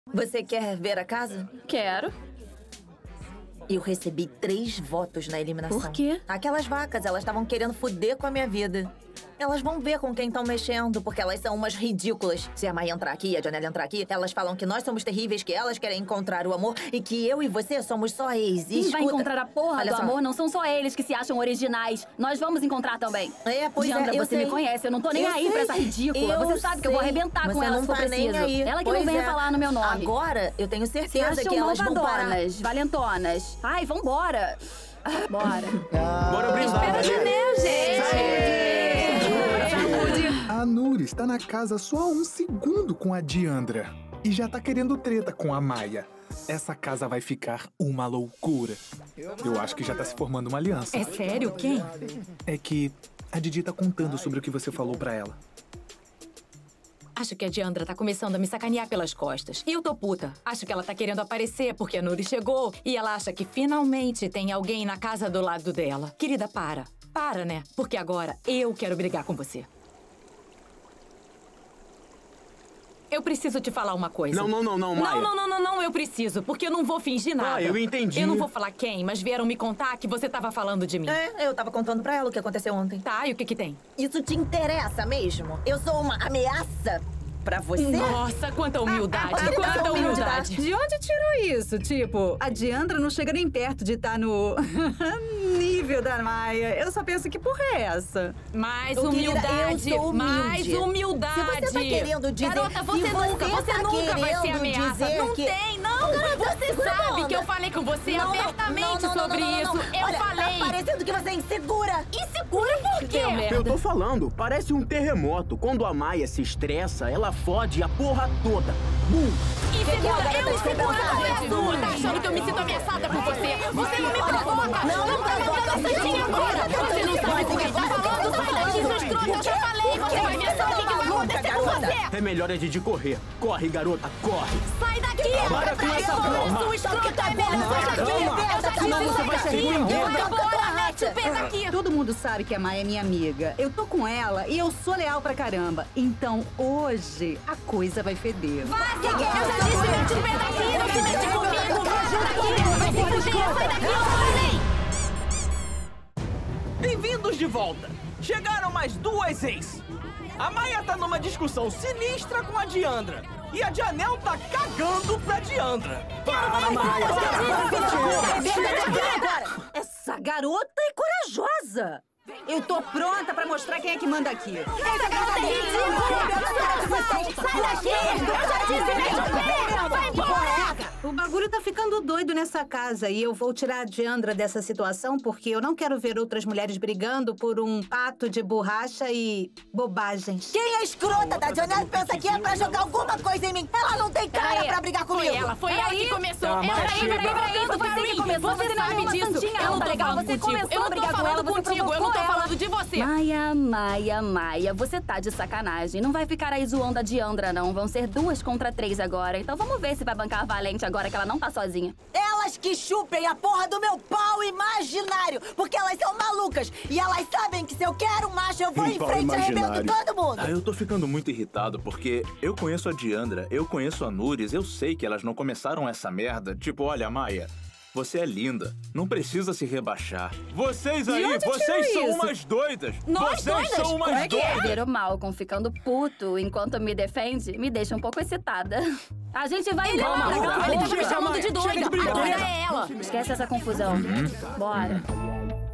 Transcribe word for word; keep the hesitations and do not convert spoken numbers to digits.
Você quer ver a casa? Quero. Eu recebi três votos na eliminação. Por quê? Aquelas vacas, elas estavam querendo foder com a minha vida. Elas vão ver com quem estão mexendo, porque elas são umas ridículas. Se a Maya entrar aqui e a Janelle entrar aqui, elas falam que nós somos terríveis, que elas querem encontrar o amor e que eu e você somos só ex. Quem vai encontrar a porra Olha do só. amor? Não são só eles que se acham originais. Nós vamos encontrar também. É, pois Diandra, é, eu você sei. me conhece. Eu não tô nem Eu aí sei. pra essa ridícula. Eu você sabe que eu vou sei. arrebentar Você com ela não se for tá nem preciso. aí. Ela que Pois não venha é. falar no meu nome. Agora, eu tenho Se certeza acham que elas vão parar. malvadonas, valentonas. Ai, vambora. Ah, bora. Bora brindar. Espera a Janelle, gente. A Nuri está na casa só há um segundo com a Diandra. E já tá querendo treta com a Maya. Essa casa vai ficar uma loucura. Eu acho que já tá se formando uma aliança. É sério? Quem? É que a Didi tá contando sobre o que você falou pra ela. Acho que a Diandra tá começando a me sacanear pelas costas. E eu tô puta. Acho que ela tá querendo aparecer porque a Nuri chegou e ela acha que finalmente tem alguém na casa do lado dela. Querida, para. Para, né? Porque agora eu quero brigar com você. Eu preciso te falar uma coisa. Não, não, não, não, Maya. Não, não, não, não, não, eu preciso, porque eu não vou fingir nada. Ah, eu entendi. Eu não vou falar quem, mas vieram me contar que você tava falando de mim. É, eu tava contando pra ela o que aconteceu ontem. Tá, e o que que tem? Isso te interessa mesmo? Eu sou uma ameaça pra você? Nossa, quanta humildade, quanta humildade. De onde tirou isso? Tipo, a Diandra não chega nem perto de estar no nível da Maya. Eu só penso, que porra é essa? Mais Ô, querida, humildade, eu sou humilde. mais humildade. Se você tá querendo dizer... Garota, você se nunca, você, tá nunca vai ser querendo ameaça. dizer Não que... tem, não. Garota, você segura a sabe onda. que eu falei com você Não, não, abertamente não, não, sobre não, não, não, não. isso. Eu Olha, falei. tá parecendo que você é insegura. Insegura por quê? Deu merda. Eu tô falando, parece um terremoto. Quando a Maya se estressa, ela fode a porra toda. Bum! Insegura, eu garota, insegura, você não é pensa, sua. Tá achando que eu me sinto ameaçada por você? Você não me provoca. Não, não provoca. Não, santinha agora. Você não sabe o que tá falando. Sai daqui, seu escroto. Eu já falei. Você vai ver só o que que vai acontecer com você. É melhor a Didi correr. Corre, garota, corre. Sai daqui! Para com essa porra. Sua escrota é melhor. Sai daqui! Eu já Senão disse, você vai sai se daqui! arrepender. Bora, mete o pé daqui! Todo mundo sabe que a Maya é minha amiga. Eu tô com ela e eu sou leal pra caramba. Então, hoje, a coisa vai feder. Vai, que que é? Eu já disse, mete o pé daqui! Não se mete comigo! Sai daqui! Vai se fuder! Sai daqui, eu falei! Bem-vindos de volta! Chegaram mais duas ex. A Maya tá numa discussão sinistra com a Diandra. E a Janelle tá cagando pra Diandra. Para, Maya! Essa garota é corajosa. Eu tô pronta pra mostrar quem é que manda aqui. Essa garota é ridícula! Sai daqui! Eu já disse, mete o pé! Vai embora! O bagulho tá ficando doido nessa casa e eu vou tirar a Diandra dessa situação porque eu não quero ver outras mulheres brigando por um pato de borracha e bobagens. Quem é escrota da Janelle pensa que é pra jogar alguma coisa em mim? Ela não tem cara Peraí, pra brigar comigo. Foi ela, foi ela que começou. Tá, Ela mas aí, chega. peraí, peraí, Foi você que começou, Você você não é sabe uma disso. santinha, Eu não tá tô legal, falando você contigo. começou Eu não a tô brigar com falando ela, você contigo. Eu não tô provocou ela. falando de você. Maia, Maia, Maia, você tá de sacanagem. Não vai ficar aí zoando a Diandra, não. Vão ser duas contra três agora. Então vamos ver se vai bancar a Valente agora que ela não tá sozinha. Elas que chupem a porra do meu pau imaginário, porque elas são malucas. E elas sabem que se eu quero um macho, eu vou Um em pau frente e arrebento imaginário. todo mundo. Ah, eu tô ficando muito irritado porque eu conheço a Diandra, eu conheço a Nuris, eu sei que elas não começaram essa merda. Tipo, olha, Maya, você é linda, não precisa se rebaixar. Vocês aí, onde vocês tirou são isso? umas doidas! Nós vocês doidas? são umas Como é que é? doidas! Ver o Malcolm ficando puto enquanto me defende me deixa um pouco excitada. A gente vai Ele embora. não, Cala a ele tá boca. me chamando de doida. A doida é ela. Esquece essa confusão. Bora.